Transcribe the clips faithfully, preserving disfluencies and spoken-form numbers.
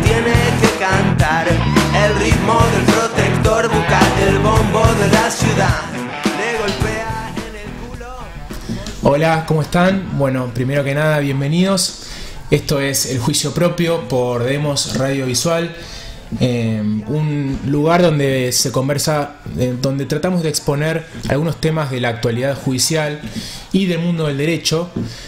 tiene que cantar el ritmo del protector bucal, el bombo de la ciudad le golpea en el culo. Hola, ¿cómo están? Bueno, primero que nada, bienvenidos. Esto es El Juicio Propio por Demos Radio Visual, eh, un lugar donde se conversa, eh, donde tratamos de exponer algunos temas de la actualidad judicial y del mundo del derecho,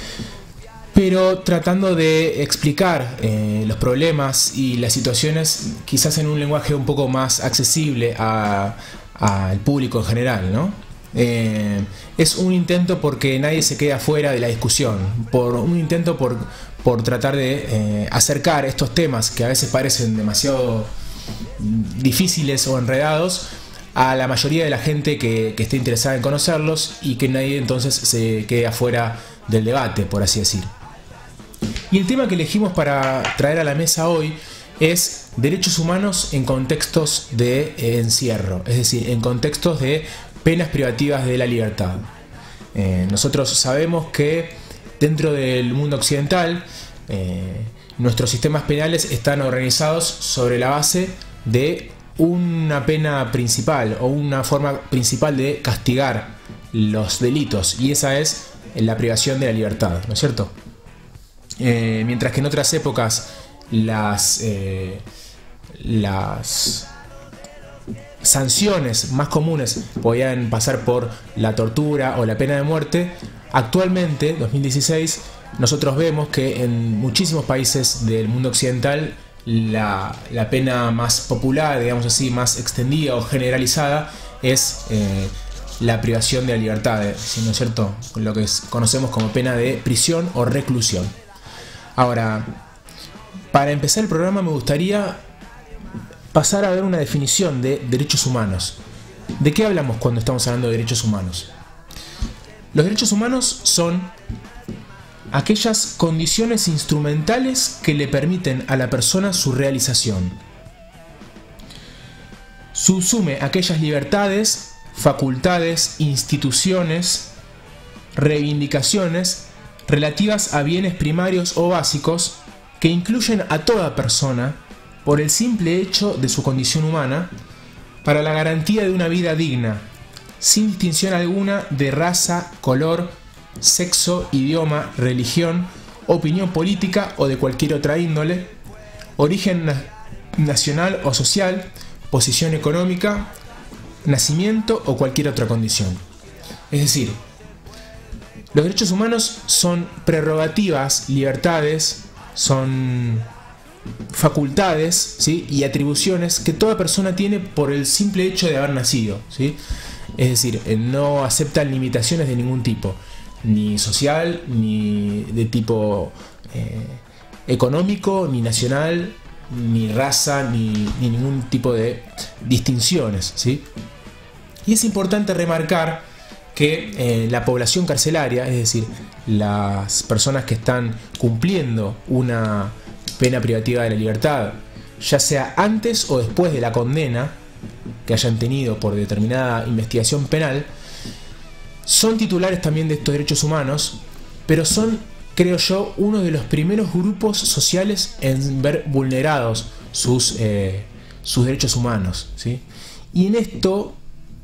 pero tratando de explicar eh, los problemas y las situaciones quizás en un lenguaje un poco más accesible a, al público en general, ¿no? Eh, es un intento porque nadie se quede afuera de la discusión, por un intento por, por tratar de eh, acercar estos temas que a veces parecen demasiado difíciles o enredados a la mayoría de la gente que, que esté interesada en conocerlos, y que nadie entonces se quede afuera del debate, por así decir. Y el tema que elegimos para traer a la mesa hoy es derechos humanos en contextos de eh, encierro, es decir, en contextos de penas privativas de la libertad. Eh, nosotros sabemos que dentro del mundo occidental eh, nuestros sistemas penales están organizados sobre la base de una pena principal o una forma principal de castigar los delitos, y esa es la privación de la libertad, ¿no es cierto? Eh, mientras que en otras épocas las, eh, las sanciones más comunes podían pasar por la tortura o la pena de muerte, actualmente, dos mil dieciséis, nosotros vemos que en muchísimos países del mundo occidental la, la pena más popular, digamos así, más extendida o generalizada es eh, la privación de la libertad, ¿no es cierto? Lo que conocemos como pena de prisión o reclusión. Ahora, para empezar el programa me gustaría pasar a ver una definición de derechos humanos. ¿De qué hablamos cuando estamos hablando de derechos humanos? Los derechos humanos son aquellas condiciones instrumentales que le permiten a la persona su realización. Subsume aquellas libertades, facultades, instituciones, reivindicaciones relativas a bienes primarios o básicos que incluyen a toda persona por el simple hecho de su condición humana, para la garantía de una vida digna, sin distinción alguna de raza, color, sexo, idioma, religión, opinión política o de cualquier otra índole, origen na- nacional o social, posición económica, nacimiento o cualquier otra condición. Es decir, los derechos humanos son prerrogativas, libertades, son facultades, ¿sí?, y atribuciones que toda persona tiene por el simple hecho de haber nacido, ¿sí? Es decir, no aceptan limitaciones de ningún tipo, ni social, ni de tipo eh, económico, ni nacional, ni raza, ni, ni ningún tipo de distinciones, ¿sí? Y es importante remarcar que eh, la población carcelaria, es decir, las personas que están cumpliendo una pena privativa de la libertad, ya sea antes o después de la condena que hayan tenido por determinada investigación penal, son titulares también de estos derechos humanos, pero son, creo yo, uno de los primeros grupos sociales en ver vulnerados sus, eh, sus derechos humanos, ¿sí? Y en esto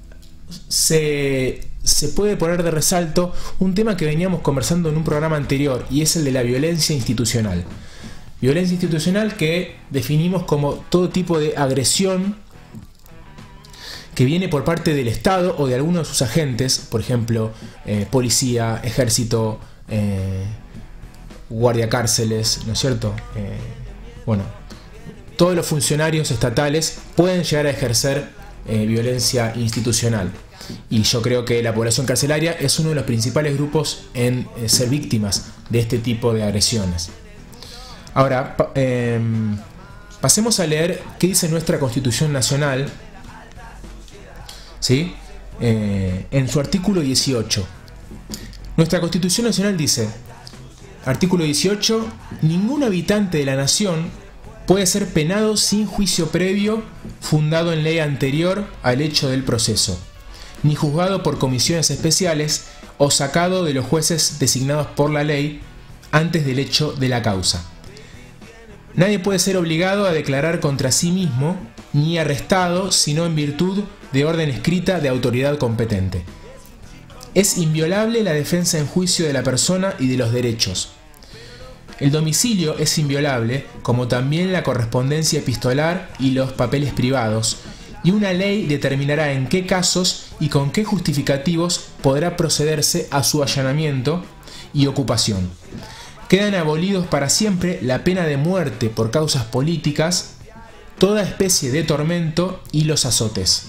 se, se puede poner de resalto un tema que veníamos conversando en un programa anterior, y es el de la violencia institucional. Violencia institucional que definimos como todo tipo de agresión que viene por parte del Estado o de alguno de sus agentes, por ejemplo, eh, policía, ejército, eh, guardia cárceles, ¿no es cierto? Eh, bueno, todos los funcionarios estatales pueden llegar a ejercer eh, violencia institucional. Y yo creo que la población carcelaria es uno de los principales grupos en eh, ser víctimas de este tipo de agresiones. Ahora, pa eh, pasemos a leer qué dice nuestra Constitución Nacional, ¿sí? Eh, en su artículo dieciocho. Nuestra Constitución Nacional dice, artículo dieciocho, ningún habitante de la nación puede ser penado sin juicio previo fundado en ley anterior al hecho del proceso, ni juzgado por comisiones especiales o sacado de los jueces designados por la ley antes del hecho de la causa. Nadie puede ser obligado a declarar contra sí mismo ni arrestado sino en virtud de orden escrita de autoridad competente. Es inviolable la defensa en juicio de la persona y de los derechos. El domicilio es inviolable, como también la correspondencia epistolar y los papeles privados, y una ley determinará en qué casos y con qué justificativos podrá procederse a su allanamiento y ocupación. Quedan abolidos para siempre la pena de muerte por causas políticas, toda especie de tormento y los azotes.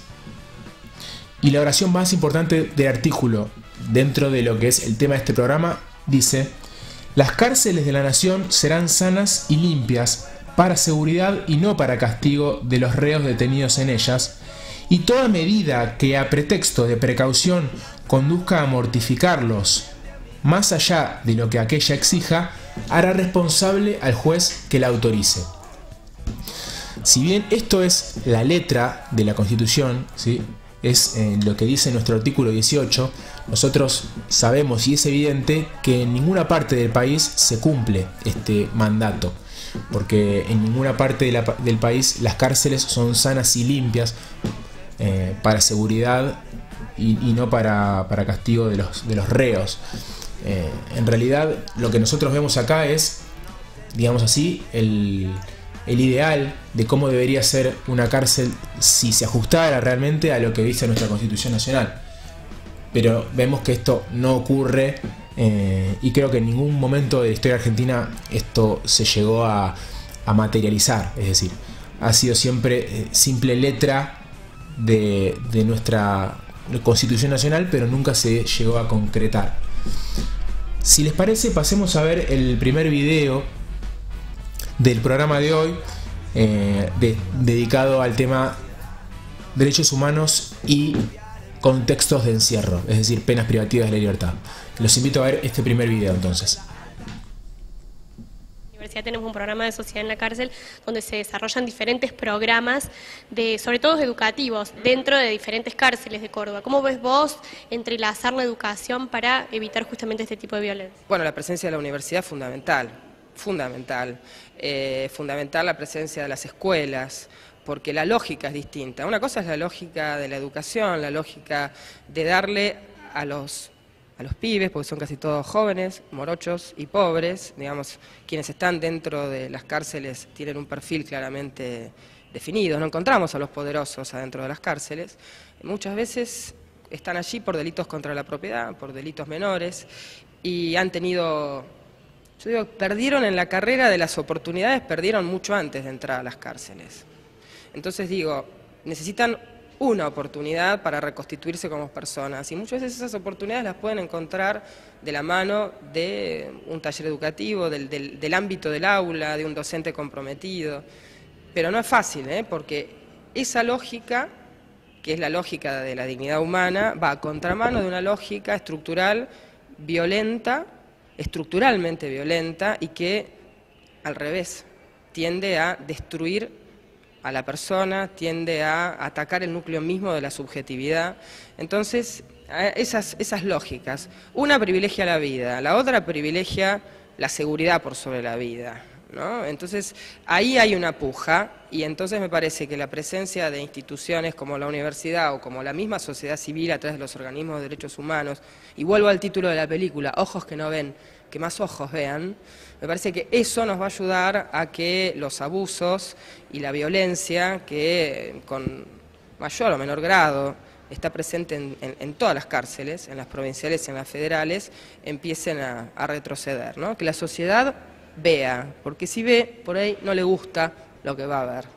Y la oración más importante del artículo, dentro de lo que es el tema de este programa, dice: las cárceles de la nación serán sanas y limpias para seguridad y no para castigo de los reos detenidos en ellas, y toda medida que a pretexto de precaución conduzca a mortificarlos más allá de lo que aquella exija, hará responsable al juez que la autorice. Si bien esto es la letra de la Constitución, ¿sí?, es eh, lo que dice nuestro artículo dieciocho, nosotros sabemos y es evidente que en ninguna parte del país se cumple este mandato, porque en ninguna parte de la, del país las cárceles son sanas y limpias eh, para seguridad y, y no para, para castigo de los, de los reos. Eh, en realidad lo que nosotros vemos acá es, digamos así, el... el ideal de cómo debería ser una cárcel si se ajustara realmente a lo que dice nuestra Constitución Nacional. Pero vemos que esto no ocurre eh, y creo que en ningún momento de la historia argentina esto se llegó a, a materializar. Es decir, ha sido siempre eh, simple letra de, de nuestra Constitución Nacional, pero nunca se llegó a concretar. Si les parece, pasemos a ver el primer video del programa de hoy, eh, de, dedicado al tema derechos humanos y contextos de encierro, es decir, penas privativas de la libertad. Los invito a ver este primer video entonces. Tenemos un programa de sociedad en la cárcel donde se desarrollan diferentes programas, de, sobre todo educativos, dentro de diferentes cárceles de Córdoba. ¿Cómo ves vos entrelazar la educación para evitar justamente este tipo de violencia? Bueno, la presencia de la universidad es fundamental, fundamental. Eh, fundamental la presencia de las escuelas, porque la lógica es distinta. Una cosa es la lógica de la educación, la lógica de darle a los... a los pibes, porque son casi todos jóvenes, morochos y pobres, digamos, quienes están dentro de las cárceles tienen un perfil claramente definido, no encontramos a los poderosos adentro de las cárceles, muchas veces están allí por delitos contra la propiedad, por delitos menores, y han tenido, yo digo, perdieron en la carrera de las oportunidades, perdieron mucho antes de entrar a las cárceles. Entonces digo, necesitan una oportunidad para reconstituirse como personas y muchas veces esas oportunidades las pueden encontrar de la mano de un taller educativo, del, del, del ámbito del aula, de un docente comprometido, pero no es fácil, ¿eh? Porque esa lógica, que es la lógica de la dignidad humana, va a contramano de una lógica estructural violenta, estructuralmente violenta y que al revés tiende a destruir a la persona, tiende a atacar el núcleo mismo de la subjetividad. Entonces, esas, esas lógicas, una privilegia la vida, la otra privilegia la seguridad por sobre la vida, ¿no? Entonces, ahí hay una puja y entonces me parece que la presencia de instituciones como la universidad o como la misma sociedad civil a través de los organismos de derechos humanos, y vuelvo al título de la película, Ojos que no ven, que más ojos vean, me parece que eso nos va a ayudar a que los abusos y la violencia, que con mayor o menor grado está presente en, en, en todas las cárceles, en las provinciales y en las federales, empiecen a, a retroceder, ¿no? Que la sociedad vea, porque si ve, por ahí no le gusta lo que va a ver.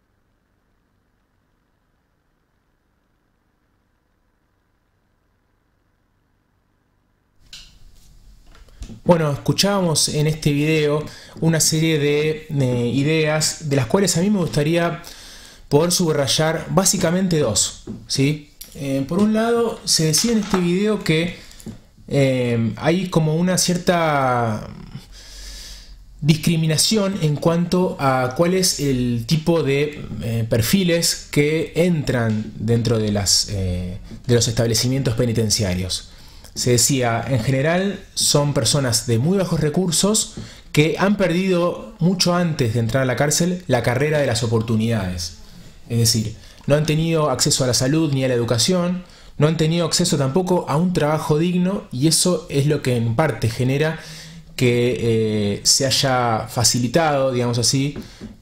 Bueno, escuchábamos en este video una serie de, de ideas de las cuales a mí me gustaría poder subrayar básicamente dos, ¿sí? Eh, por un lado, se decía en este video que eh, hay como una cierta discriminación en cuanto a cuál es el tipo de eh, perfiles que entran dentro de, las, eh, de los establecimientos penitenciarios. Se decía, en general son personas de muy bajos recursos que han perdido mucho antes de entrar a la cárcel la carrera de las oportunidades. Es decir, no han tenido acceso a la salud ni a la educación, no han tenido acceso tampoco a un trabajo digno, y eso es lo que en parte genera que eh, se haya facilitado, digamos así,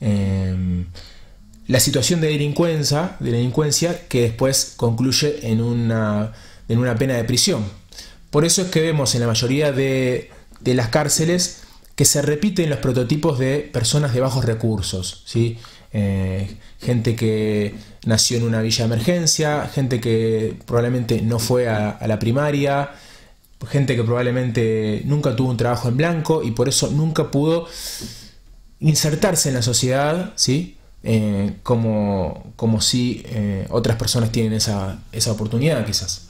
eh, la situación de delincuencia, de delincuencia que después concluye en una, en una pena de prisión. Por eso es que vemos en la mayoría de, de las cárceles que se repiten los prototipos de personas de bajos recursos, ¿sí? Eh, gente que nació en una villa de emergencia, gente que probablemente no fue a, a la primaria, gente que probablemente nunca tuvo un trabajo en blanco y por eso nunca pudo insertarse en la sociedad, ¿sí? Eh, como, como si eh, otras personas tienen esa, esa oportunidad quizás.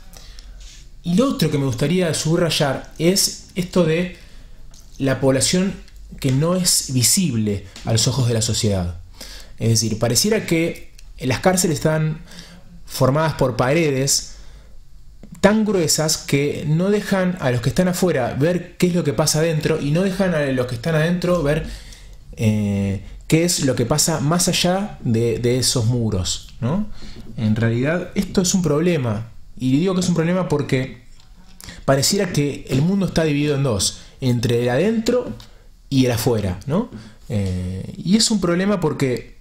Y lo otro que me gustaría subrayar es esto de la población que no es visible a los ojos de la sociedad. Es decir, pareciera que las cárceles están formadas por paredes tan gruesas que no dejan a los que están afuera ver qué es lo que pasa adentro y no dejan a los que están adentro ver eh, qué es lo que pasa más allá de, de esos muros, ¿no? En realidad esto es un problema, y digo que es un problema porque pareciera que el mundo está dividido en dos, entre el adentro y el afuera, ¿no? Eh, y es un problema porque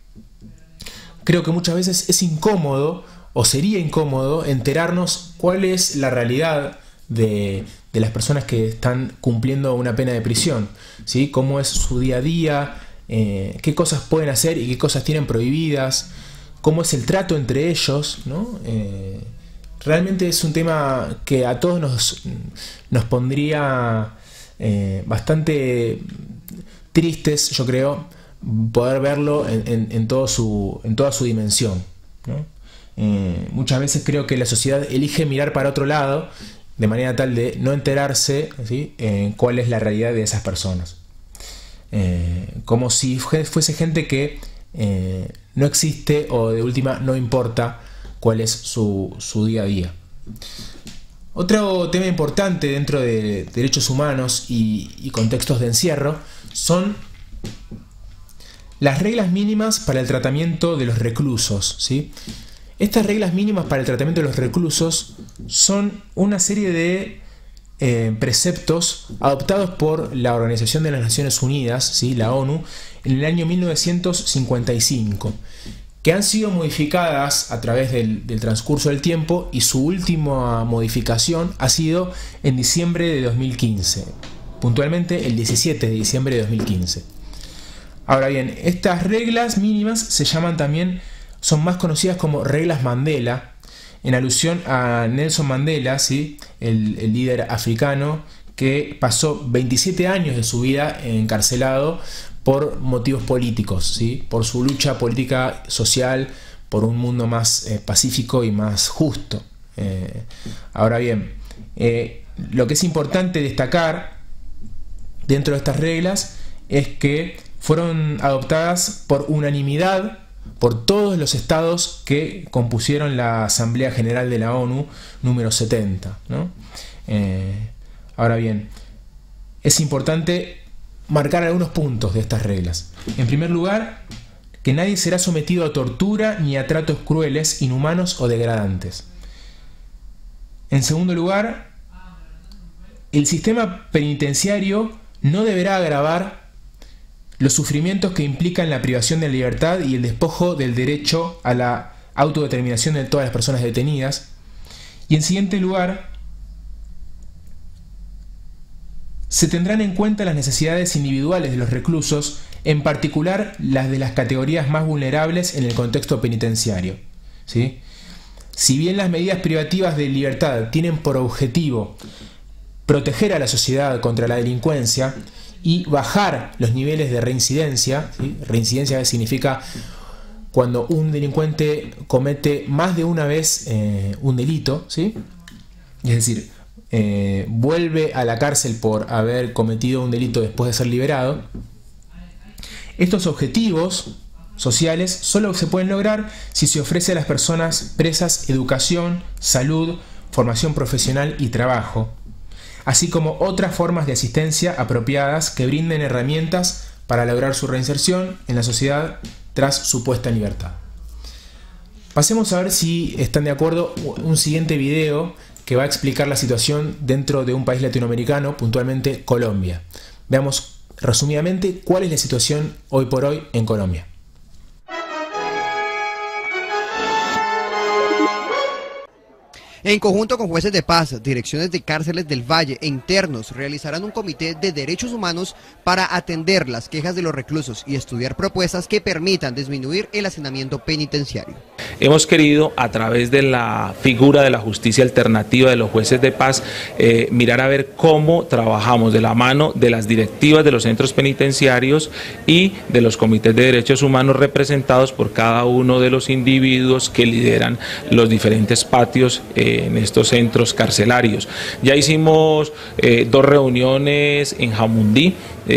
creo que muchas veces es incómodo, o sería incómodo, enterarnos cuál es la realidad de, de las personas que están cumpliendo una pena de prisión, ¿sí? Cómo es su día a día, eh, qué cosas pueden hacer y qué cosas tienen prohibidas, cómo es el trato entre ellos, ¿no? Eh, realmente es un tema que a todos nos, nos pondría eh, bastante tristes, yo creo, poder verlo en, en, en, todo su, en toda su dimensión, ¿no? Eh, muchas veces creo que la sociedad elige mirar para otro lado de manera tal de no enterarse, ¿sí? eh, cuál es la realidad de esas personas. Eh, como si fuese gente que eh, no existe o de última no importa cuál es su, su día a día. Otro tema importante dentro de derechos humanos y, y contextos de encierro son las reglas mínimas para el tratamiento de los reclusos, ¿sí? Estas reglas mínimas para el tratamiento de los reclusos son una serie de eh, preceptos adoptados por la Organización de las Naciones Unidas, ¿sí? La ONU, en el año mil novecientos cincuenta y cinco, que han sido modificadas a través del, del transcurso del tiempo, y su última modificación ha sido en diciembre de dos mil quince, puntualmente el diecisiete de diciembre de dos mil quince. Ahora bien, estas reglas mínimas se llaman también, son más conocidas como reglas Mandela, en alusión a Nelson Mandela, ¿sí? el, el líder africano que pasó veintisiete años de su vida encarcelado por motivos políticos, ¿sí? Por su lucha política social, por un mundo más eh, pacífico y más justo. Eh, ahora bien, eh, lo que es importante destacar dentro de estas reglas es que fueron adoptadas por unanimidad por todos los estados que compusieron la Asamblea General de la ONU número setenta, ¿no? Eh, ahora bien, es importante marcar algunos puntos de estas reglas. En primer lugar, que nadie será sometido a tortura ni a tratos crueles, inhumanos o degradantes. En segundo lugar, el sistema penitenciario no deberá agravar los sufrimientos que implican la privación de la libertad y el despojo del derecho a la autodeterminación de todas las personas detenidas. Y en siguiente lugar, se tendrán en cuenta las necesidades individuales de los reclusos, en particular las de las categorías más vulnerables en el contexto penitenciario, ¿sí? Si bien las medidas privativas de libertad tienen por objetivo proteger a la sociedad contra la delincuencia y bajar los niveles de reincidencia, ¿sí? Reincidencia significa cuando un delincuente comete más de una vez eh, un delito, ¿sí? Es decir, eh, vuelve a la cárcel por haber cometido un delito después de ser liberado. Estos objetivos sociales solo se pueden lograr si se ofrece a las personas presas educación, salud, formación profesional y trabajo, así como otras formas de asistencia apropiadas que brinden herramientas para lograr su reinserción en la sociedad tras su puesta en libertad. Pasemos a ver si están de acuerdo un siguiente video que va a explicar la situación dentro de un país latinoamericano, puntualmente Colombia. Veamos resumidamente cuál es la situación hoy por hoy en Colombia. En conjunto con jueces de paz, direcciones de cárceles del Valle e internos realizarán un comité de derechos humanos para atender las quejas de los reclusos y estudiar propuestas que permitan disminuir el hacinamiento penitenciario. Hemos querido, a través de la figura de la justicia alternativa de los jueces de paz, eh, mirar a ver cómo trabajamos de la mano de las directivas de los centros penitenciarios y de los comités de derechos humanos representados por cada uno de los individuos que lideran los diferentes patios eh, en estos centros carcelarios. Ya hicimos eh, dos reuniones en Jamundí,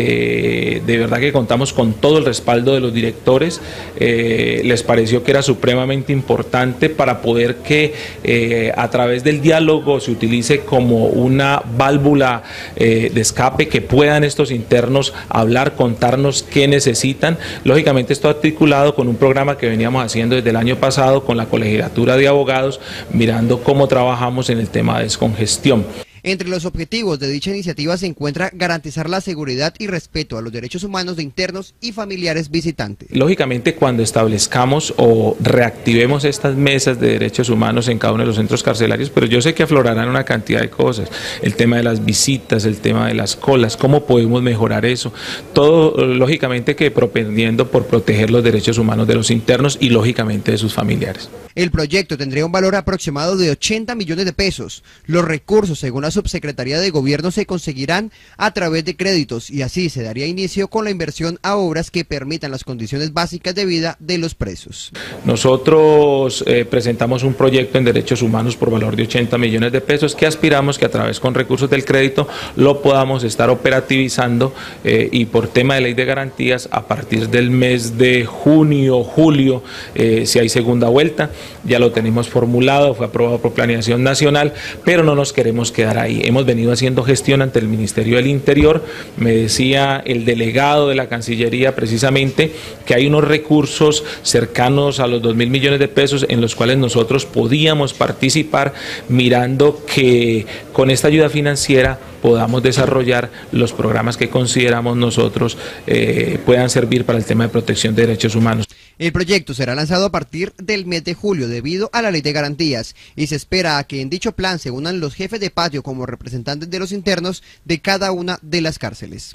eh, de verdad que contamos con todo el respaldo de los directores, eh, les pareció que era supremamente importante para poder que eh, a través del diálogo se utilice como una válvula eh, de escape, que puedan estos internos hablar, contarnos qué necesitan. Lógicamente esto articulado con un programa que veníamos haciendo desde el año pasado con la Colegiatura de Abogados, mirando cómo trabajamos en el tema de descongestión. Entre los objetivos de dicha iniciativa se encuentra garantizar la seguridad y respeto a los derechos humanos de internos y familiares visitantes. Lógicamente, cuando establezcamos o reactivemos estas mesas de derechos humanos en cada uno de los centros carcelarios, pero yo sé que aflorarán una cantidad de cosas, el tema de las visitas, el tema de las colas, cómo podemos mejorar eso, todo lógicamente que propendiendo por proteger los derechos humanos de los internos y lógicamente de sus familiares. El proyecto tendría un valor aproximado de ochenta millones de pesos. Los recursos, según la Subsecretaría de Gobierno, se conseguirán a través de créditos y así se daría inicio con la inversión a obras que permitan las condiciones básicas de vida de los presos. Nosotros eh, presentamos un proyecto en derechos humanos por valor de ochenta millones de pesos que aspiramos que a través con recursos del crédito lo podamos estar operativizando eh, y por tema de ley de garantías a partir del mes de junio, julio, eh, si hay segunda vuelta. Ya lo tenemos formulado, fue aprobado por Planeación Nacional, pero no nos queremos quedar ahí. Hemos venido haciendo gestión ante el Ministerio del Interior. Me decía el delegado de la Cancillería precisamente que hay unos recursos cercanos a los dos mil millones de pesos en los cuales nosotros podíamos participar, mirando que con esta ayuda financiera podamos desarrollar los programas que consideramos nosotros eh, puedan servir para el tema de protección de derechos humanos. El proyecto será lanzado a partir del mes de julio debido a la ley de garantías y se espera a que en dicho plan se unan los jefes de patio como representantes de los internos de cada una de las cárceles.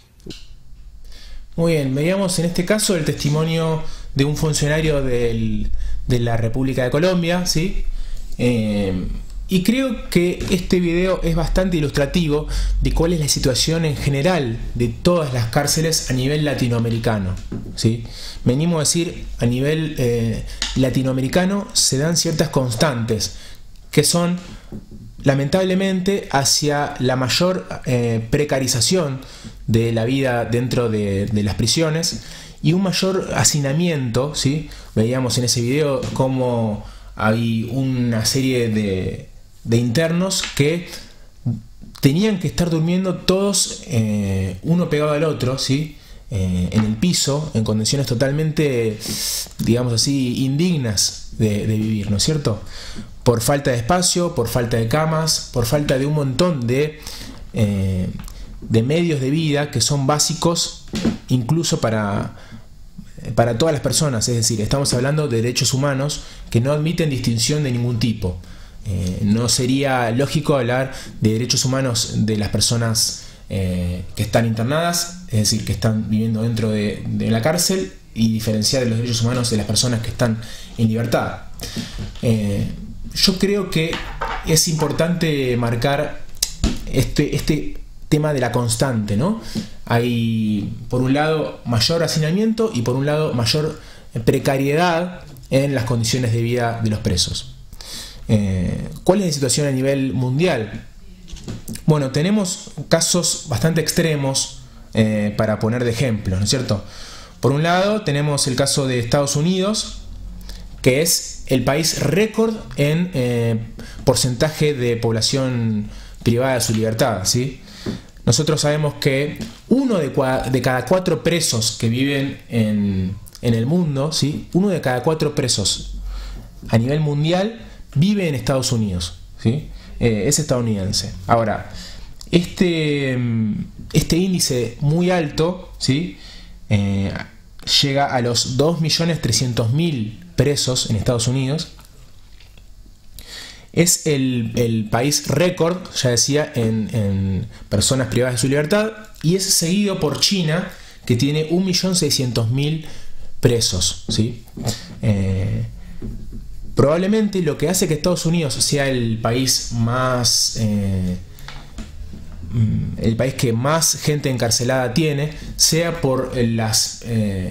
Muy bien, veíamos en este caso el testimonio de un funcionario del, de la República de Colombia, ¿sí? Eh, y creo que este video es bastante ilustrativo de cuál es la situación en general de todas las cárceles a nivel latinoamericano, ¿sí? Venimos a decir, a nivel eh, latinoamericano se dan ciertas constantes que son lamentablemente hacia la mayor eh, precarización de la vida dentro de, de las prisiones y un mayor hacinamiento, ¿sí? Veíamos en ese video cómo hay una serie de, de internos que tenían que estar durmiendo todos eh, uno pegado al otro, ¿sí? Eh, en el piso, en condiciones totalmente, digamos así, indignas de, de vivir, ¿no es cierto? Por falta de espacio, por falta de camas, por falta de un montón de, eh, de medios de vida que son básicos incluso para, para todas las personas. Es decir, estamos hablando de derechos humanos que no admiten distinción de ningún tipo. Eh, no sería lógico hablar de derechos humanos de las personas Eh, que están internadas, es decir, que están viviendo dentro de, de la cárcel, y diferenciar de los derechos humanos de las personas que están en libertad. Eh, yo creo que es importante marcar este, este tema de la constante, ¿no? Hay, por un lado, mayor hacinamiento y por un lado, mayor precariedad en las condiciones de vida de los presos. Eh, ¿Cuál es la situación a nivel mundial? Bueno, tenemos casos bastante extremos eh, para poner de ejemplo, ¿no es cierto? Por un lado tenemos el caso de Estados Unidos, que es el país récord en eh, porcentaje de población privada de su libertad, ¿sí? nosotros sabemos que uno de, de cada cuatro presos que viven en, en el mundo, ¿sí? Uno de cada cuatro presos a nivel mundial vive en Estados Unidos, ¿sí? Eh, es estadounidense. Ahora, este, este índice muy alto, ¿sí? Eh, llega a los dos millones trescientos mil presos en Estados Unidos. Es el, el país récord, ya decía, en, en personas privadas de su libertad, y es seguido por China, que tiene un millón seiscientos mil presos, ¿sí? Eh, probablemente lo que hace que Estados Unidos sea el país más... Eh, el país que más gente encarcelada tiene, sea por las, eh,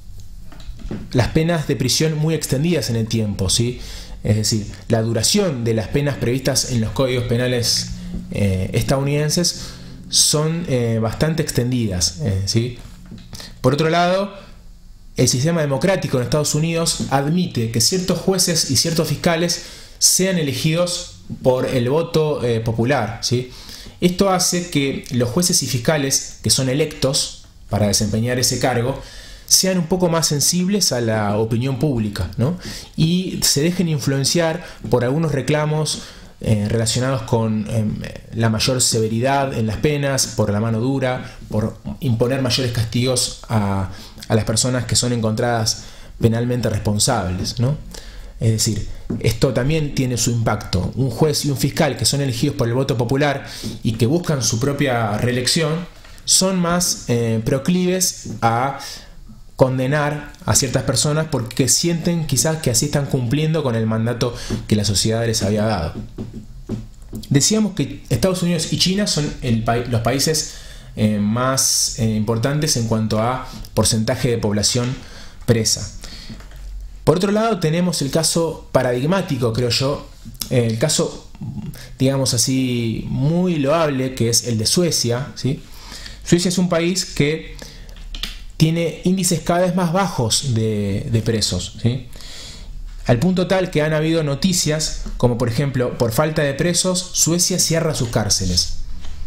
las penas de prisión muy extendidas en el tiempo, ¿sí? Es decir, la duración de las penas previstas en los códigos penales eh, estadounidenses son eh, bastante extendidas, eh, ¿sí? Por otro lado, el sistema democrático en Estados Unidos admite que ciertos jueces y ciertos fiscales sean elegidos por el voto eh, popular, ¿sí? Esto hace que los jueces y fiscales que son electos para desempeñar ese cargo sean un poco más sensibles a la opinión pública, ¿no? Y se dejen influenciar por algunos reclamos eh, relacionados con eh, la mayor severidad en las penas, por la mano dura, por imponer mayores castigos a, a las personas que son encontradas penalmente responsables, ¿no? Es decir, esto también tiene su impacto. Un juez y un fiscal que son elegidos por el voto popular y que buscan su propia reelección son más eh, proclives a condenar a ciertas personas porque sienten quizás que así están cumpliendo con el mandato que la sociedad les había dado. Decíamos que Estados Unidos y China son el pa- los países eh, más eh, importantes en cuanto a porcentaje de población presa. Por otro lado tenemos el caso paradigmático, creo yo, eh, el caso, digamos así, muy loable, que es el de Suecia, ¿sí? Suecia es un país que tiene índices cada vez más bajos de, de presos, ¿sí? Al punto tal que han habido noticias como, por ejemplo, por falta de presos, Suecia cierra sus cárceles.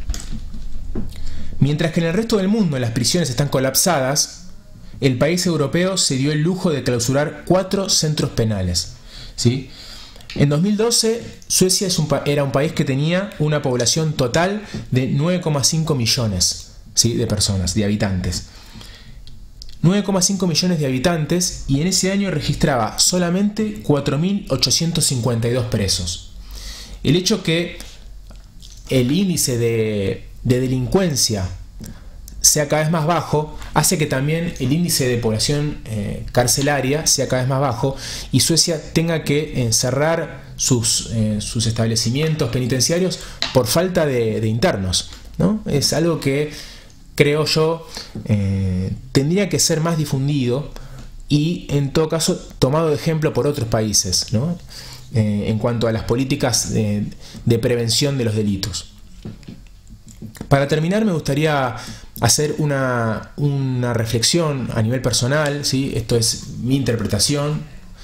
Mientras que en el resto del mundo las prisiones están colapsadas, el país europeo se dio el lujo de clausurar cuatro centros penales, ¿sí? En dos mil doce, Suecia es un era un país que tenía una población total de nueve coma cinco millones, ¿sí? de personas, de habitantes. nueve coma cinco millones de habitantes, y en ese año registraba solamente cuatro mil ochocientos cincuenta y dos presos. El hecho que el índice de, de delincuencia sea cada vez más bajo hace que también el índice de población eh, carcelaria sea cada vez más bajo y Suecia tenga que encerrar sus, eh, sus establecimientos penitenciarios por falta de, de internos, ¿no? Es algo que creo yo eh, tendría que ser más difundido y en todo caso tomado de ejemplo por otros países, ¿no? Eh, en cuanto a las políticas de, de prevención de los delitos. Para terminar, me gustaría hacer una, una reflexión a nivel personal, ¿sí? Esto es mi interpretación.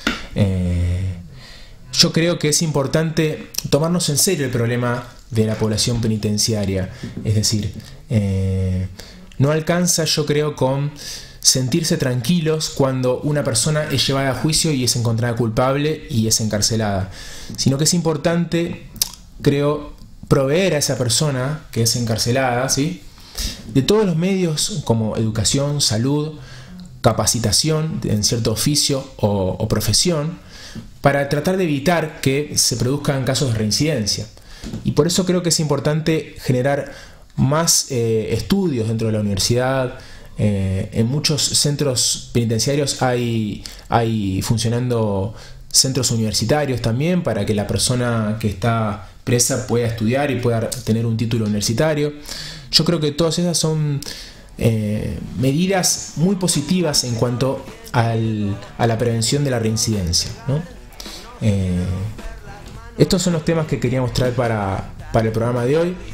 Eh, yo creo que es importante tomarnos en serio el problema de la población penitenciaria. Es decir, eh, no alcanza, yo creo, con sentirse tranquilos cuando una persona es llevada a juicio y es encontrada culpable y es encarcelada, sino que es importante, creo, proveer a esa persona que es encarcelada, ¿sí? de todos los medios como educación, salud, capacitación en cierto oficio o, o profesión, para tratar de evitar que se produzcan casos de reincidencia. Y por eso creo que es importante generar más eh, estudios dentro de la universidad. Eh, en muchos centros penitenciarios hay, hay funcionando centros universitarios también para que la persona que está presa pueda estudiar y pueda tener un título universitario. Yo creo que todas esas son eh, medidas muy positivas en cuanto al, a la prevención de la reincidencia, ¿no? Eh, estos son los temas que queríamos traer para, para el programa de hoy.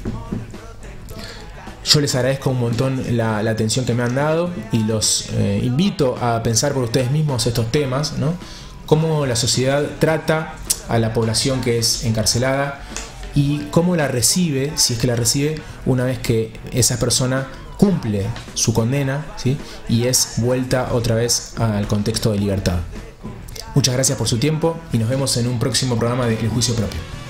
Yo les agradezco un montón la, la atención que me han dado y los eh, invito a pensar por ustedes mismos estos temas, ¿no? Cómo la sociedad trata a la población que es encarcelada, y cómo la recibe, si es que la recibe, una vez que esa persona cumple su condena, ¿sí? Y es vuelta otra vez al contexto de libertad. Muchas gracias por su tiempo y nos vemos en un próximo programa de El Juicio Propio.